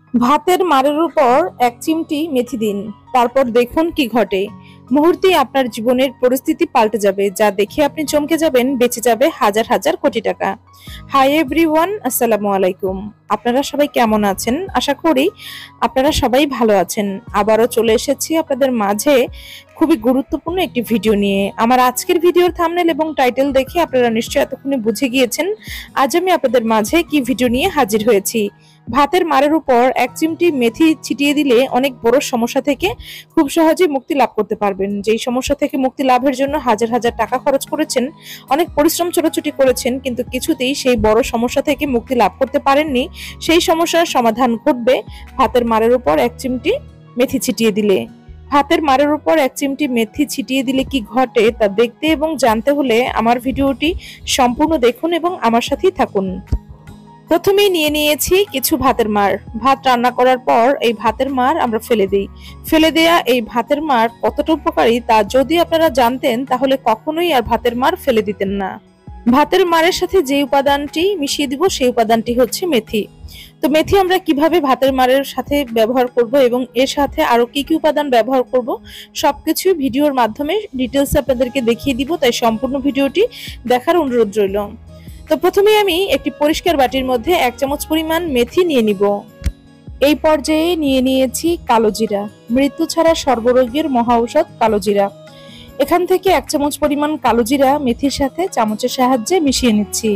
ভাতের মাড়ের উপর এক চিমটি মেথি দিন, তারপর দেখুন কি ঘটে। মুহূর্তেই আপনার জীবনের পরিস্থিতি পাল্টে যাবে, যা দেখে আপনি চমকে যাবেন, বেঁচে যাবে হাজার হাজার কোটি টাকা। হাই এভরিওয়ান, আসসালামু আলাইকুম। আপনারা সবাই কেমন আছেন? আশা করি আপনারা সবাই ভালো আছেন। আবারও চলে এসেছি আপনাদের মাঝে খুবই গুরুত্বপূর্ণ একটি ভিডিও নিয়ে। আমার আজকের ভিডিওর থাম্বনেল এবং টাইটেল দেখে আপনারা নিশ্চয়ই এতক্ষণে বুঝে গিয়েছেন আজ আমি আপনাদের মাঝে কি ভিডিও নিয়ে হাজির হয়েছি। ভাতের মাড়ের উপর এক চিমটি মেথি ছিটিয়ে দিলে অনেক বড় সমস্যা থেকে খুব সহজে মুক্তি লাভ করতে পারবেন। যেই সমস্যা থেকে মুক্তি লাভের জন্য হাজার হাজার টাকা খরচ করেছেন, অনেক পরিশ্রম ছোটাছুটি করেছেন, কিন্তু কিছুতেই সেই বড় সমস্যা থেকে মুক্তি লাভ করতে পারেননি, সেই সমস্যার সমাধান ঘটবে ভাতের মাড়ের উপর এক চিমটি মেথি ছিটিয়ে দিলে। ভাতের মাড়ের উপর এক চিমটি মেথি ছিটিয়ে দিলে কি ঘটে তা দেখতে এবং জানতে হলে আমার ভিডিওটি সম্পূর্ণ দেখুন এবং আমার সাথেই থাকুন। প্রথমেই নিয়ে নিয়েছি কিছু ভাতের মাড়। ভাত রান্না করার পর এই ভাতের মাড় আমরা ফেলে দিই। ফেলে দেয়া এই ভাতের মাড় কতটা উপকারী তা যদি আপনারা জানতেন তাহলে কখনোই আর ভাতের মাড় ফেলে দিতেন না। ভাতের মাড়ের সাথে যে উপাদানটি মিশিয়ে দিব সেই উপাদানটি হচ্ছে মেথি। তো মেথি আমরা কিভাবে ভাতের মাড়ের সাথে ব্যবহার করব এবং এর সাথে আরো কি কি উপাদান ব্যবহার করব সবকিছু ভিডিওর মাধ্যমে ডিটেলস আপনাদেরকে দেখিয়ে দিব, তাই সম্পূর্ণ ভিডিওটি দেখার অনুরোধ রইল। তো প্রথমে আমি একটি পরিষ্কার বাটির মধ্যে 1 চামচ পরিমাণ মেথি নিয়ে নিব। এই পর্যায়ে নিয়ে নিয়েছি কালো জিরা, মৃত্যু ছাড়া সর্বরোগের মহা ঔষধ কালো জিরা। এখান থেকে 1 চামচ পরিমাণ কালো জিরা মেথির সাথে চামচের সাহায্যে মিশিয়ে নিচ্ছি।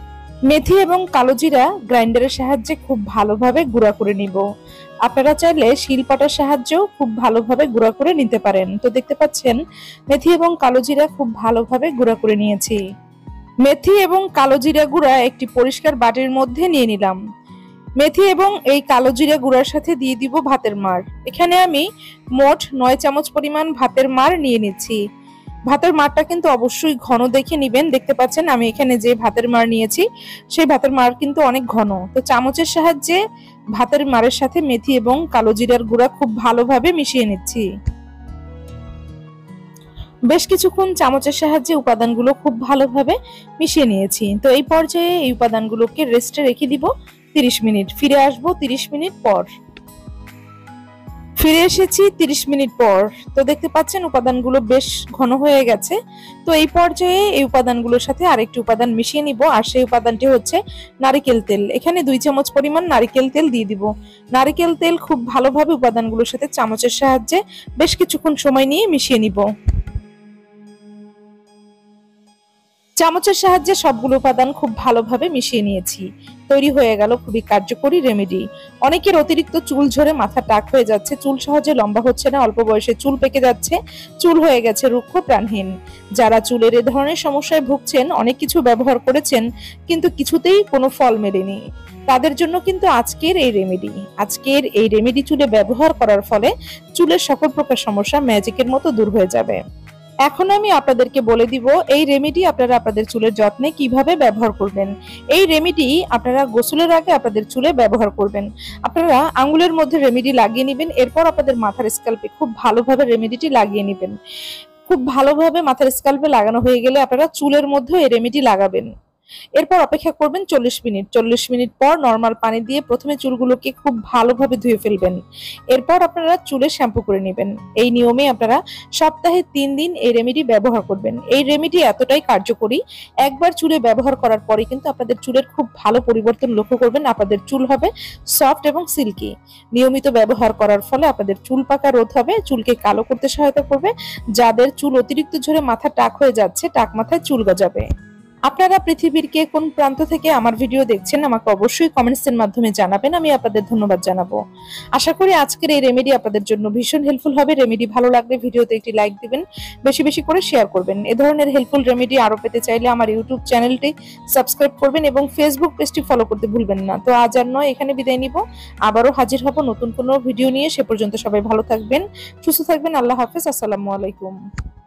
মেথি এবং কালো জিরা গ্রাইন্ডারের সাহায্যে খুব ভালোভাবে গুঁড়া করে নিব। আপনারা চাইলে শিলপাটার সাহায্যেও খুব ভালোভাবে গুঁড়া করে নিতে পারেন। তো দেখতে পাচ্ছেন মেথি এবং কালো জিরা খুব ভালোভাবে গুঁড়া করে নিয়েছি। মেথি এবং কালো জিরা গুঁড়া একটি পরিষ্কার বাটির মধ্যে নিয়ে নিলাম। মেথি এবং এই কালো জিরা গুঁড়ার সাথে দিয়ে দিব ভাতের মাড়। এখানে আমি মোট 9 চামচ পরিমাণ ভাতের মাড় নিয়ে নিচ্ছি। ভাতের মাড়টা কিন্তু অবশ্যই ঘন দেখে নিবেন। দেখতে পাচ্ছেন আমি এখানে যে ভাতের মাড় নিয়েছি সেই ভাতের মাড় কিন্তু অনেক ঘন। তো চামচের সাহায্যে ভাতের মাড়ের সাথে মেথি এবং কালো জিরার গুঁড়া খুব ভালোভাবে মিশিয়ে নিচ্ছি। বেশ কিছুক্ষণ চামচের সাহায্যে উপাদানগুলো খুব ভালোভাবে মিশিয়ে নিয়েছি। তো এই পর্যায়ে এই উপাদানগুলোকে রেস্টে রেখে দিব 30 মিনিট। ফিরে আসবো 30 মিনিট পর। ফিরে এসেছি 30 মিনিট পর। তো দেখতে পাচ্ছেন উপাদানগুলো বেশ ঘন হয়ে গেছে। তো এই পর্যায়ে এই উপাদানগুলোর সাথে আরেকটি উপাদান মিশিয়ে নিব, আর সেই উপাদানটি হচ্ছে নারিকেল তেল। এখানে 2 চামচ পরিমাণ নারিকেল তেল দিয়ে দিব। নারিকেল তেল খুব ভালোভাবে উপাদানগুলোর সাথে চামচের সাহায্যে বেশ কিছুক্ষণ সময় নিয়ে মিশিয়ে নিব। চামচের সাহায্যে সবগুলো উপাদান খুব ভালোভাবে মিশিয়ে নিয়েছি। তৈরি হয়ে গেল খুবই কার্যকরী রেমেডি। অনেকের অতিরিক্ত চুল ঝরে মাথা টাক হয়ে যাচ্ছে, চুল সহজে লম্বা হচ্ছে না, অল্প বয়সে চুল পেকে যাচ্ছে, চুল হয়ে গেছে রুক্ষ প্রাণহীন। যারা চুলের এ ধরনের সমস্যায় ভুগছেন, অনেক কিছু ব্যবহার করেছেন কিন্তু কিছুতেই কোনো ফল মেলেনি, তাদের জন্য কিন্তু আজকের এই রেমেডি চুলে ব্যবহার করার ফলে চুলের সকল প্রকার সমস্যা ম্যাজিকের মতো দূর হয়ে যাবে। এখন আমি আপনাদেরকে বলে দিব এই রেমেডি আপনারা আপনাদের চুলের যত্নে কিভাবে ব্যবহার করবেন। এই রেমেডি আপনারা গোসলের আগে আপনাদের চুলে ব্যবহার করবেন। আপনারা আঙ্গুলের মধ্যে রেমেডি লাগিয়ে নেবেন, এরপর আপনাদের মাথার স্ক্যাল্পে খুব ভালোভাবে রেমেডিটি লাগিয়ে নেবেন। খুব ভালোভাবে মাথার স্ক্যাল্পে লাগানো হয়ে গেলে আপনারা চুলের মধ্যে এই রেমেডি লাগাবেন। এরপর অপেক্ষা করবেন 40 মিনিট। 40 মিনিট পর নরমাল পানি দিয়ে প্রথমে চুলগুলোকে খুব ভালোভাবে ধুয়ে ফেলবেন। এরপর আপনারা চুলে শ্যাম্পু করে নেবেন। এই নিয়মে আপনারা সপ্তাহে 3 দিন এই রেমেডি ব্যবহার করবেন। এই রেমেডি এতটাই কার্যকরী, একবার চুলে ব্যবহার করার পরে কিন্তু আপনাদের চুলের খুব ভালো পরিবর্তন লক্ষ্য করবেন। আপনাদের চুল হবে সফট এবং সিল্কি। নিয়মিত ব্যবহার করার ফলে আপনাদের চুল পাকা রোধ হবে, চুলকে কালো করতে সহায়তা করবে। যাদের চুল অতিরিক্ত ঝরে মাথা টাক হয়ে যাচ্ছে, টাক মাথায় চুল গজাবে। আপনারা পৃথিবীর কে কোন প্রান্ত থেকে আমার ভিডিও দেখছেন আমাকে অবশ্যই কমেন্টসের মাধ্যমে জানাবেন, আমি আপনাদের ধন্যবাদ জানাবো। আশা করি আজকের এই রেমেডি আপনাদের জন্য ভীষণ হেল্পফুল হবে। রেমেডি ভালো লাগলে ভিডিওতে একটি লাইক দিবেন, বেশি বেশি করে শেয়ার করবেন। এ ধরনের হেল্পফুল রেমেডি আরো পেতে চাইলে আমার ইউটিউব চ্যানেলটি সাবস্ক্রাইব করবেন এবং ফেসবুক পেজটি ফলো করতে ভুলবেন না। তো আজ আর নয়, এখানে বিদায় নিব। আবারও হাজির হব নতুন কোনো ভিডিও নিয়ে। সে পর্যন্ত সবাই ভালো থাকবেন, সুস্থ থাকবেন। আল্লাহ হাফেজ, আসসালামু আলাইকুম।